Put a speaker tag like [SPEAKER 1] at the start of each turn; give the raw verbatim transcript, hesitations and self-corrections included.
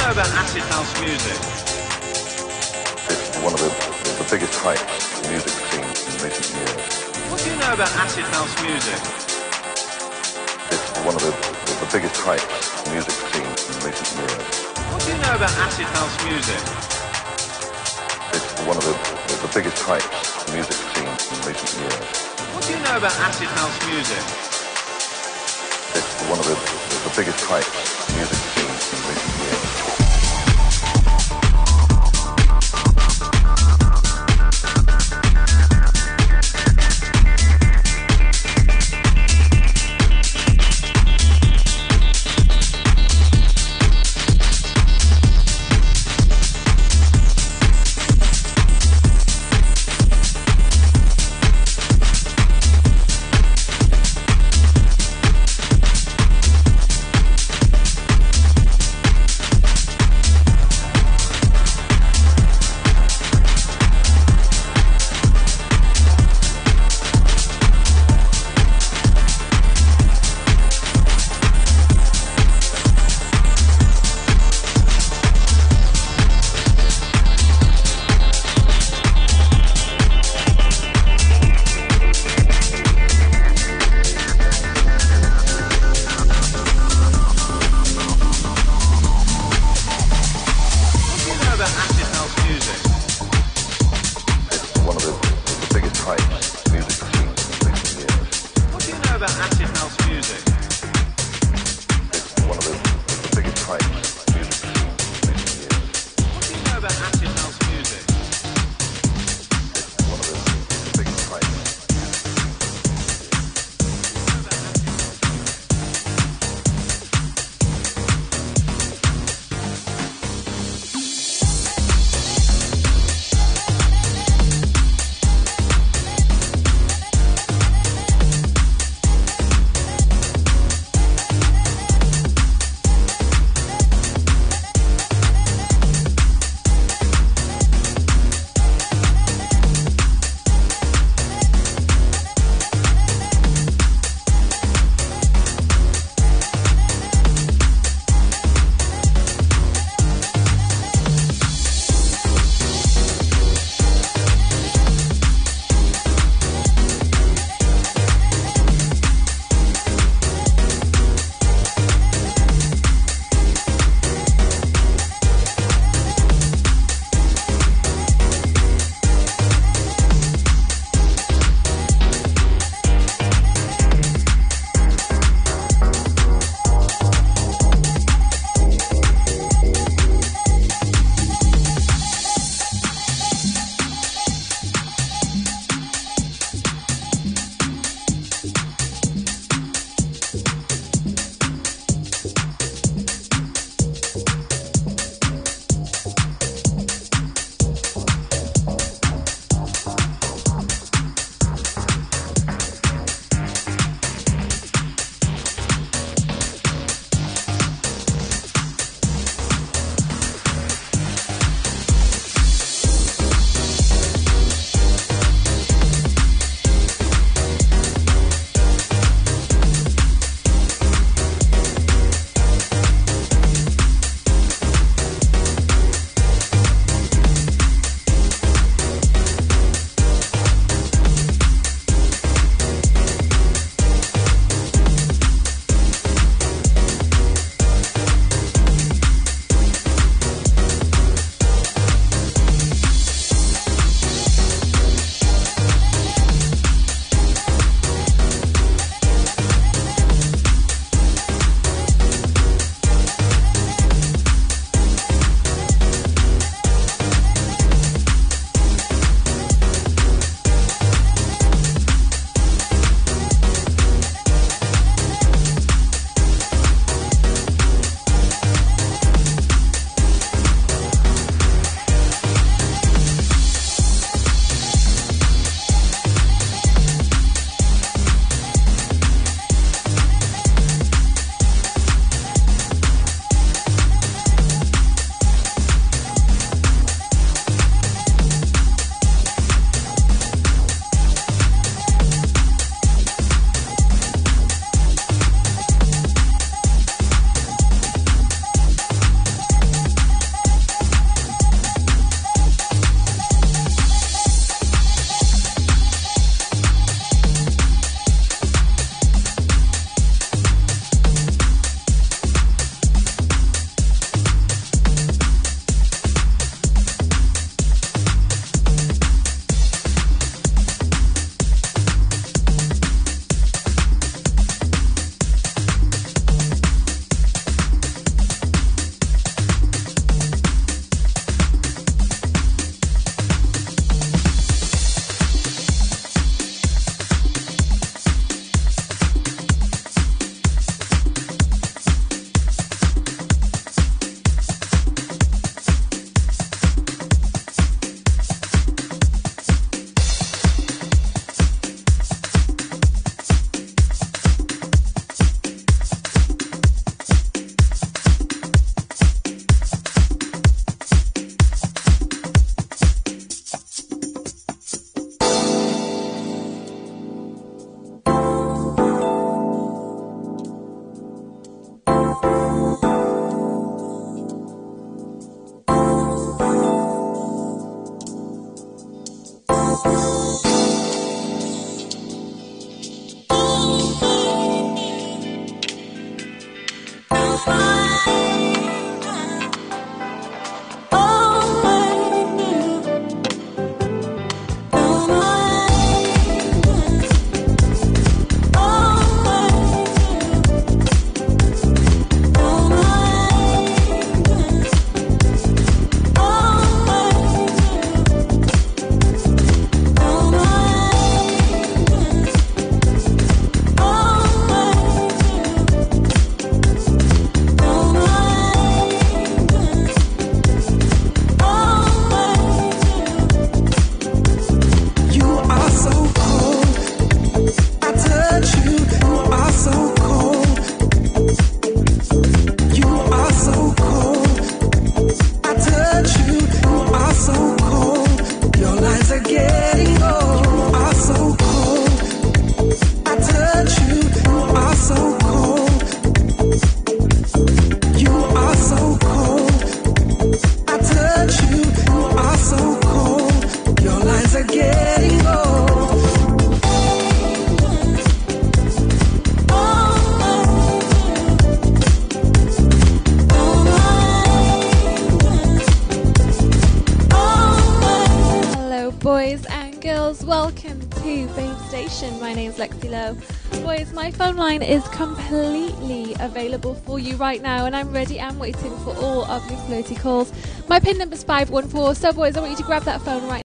[SPEAKER 1] know about acid house music?
[SPEAKER 2] It's one of the, the biggest hypes in the music scene in recent years.
[SPEAKER 1] What do you know about acid house music?
[SPEAKER 2] It's one of the, the biggest hypes in the music scene in recent years.
[SPEAKER 1] What do you know about acid house music?
[SPEAKER 2] It's one of the, the biggest hypes in the music scene in recent years.
[SPEAKER 1] What do you know about acid house music?
[SPEAKER 2] It's one of the, the biggest hypes in the music scene in recent years.
[SPEAKER 3] girls, welcome to Babe Station. My name's Lexi Lowe. Boys, my phone line is completely available for you right now, and I'm ready and waiting for all of your flirty calls. My pin number's five one four, so boys, I want you to grab that phone right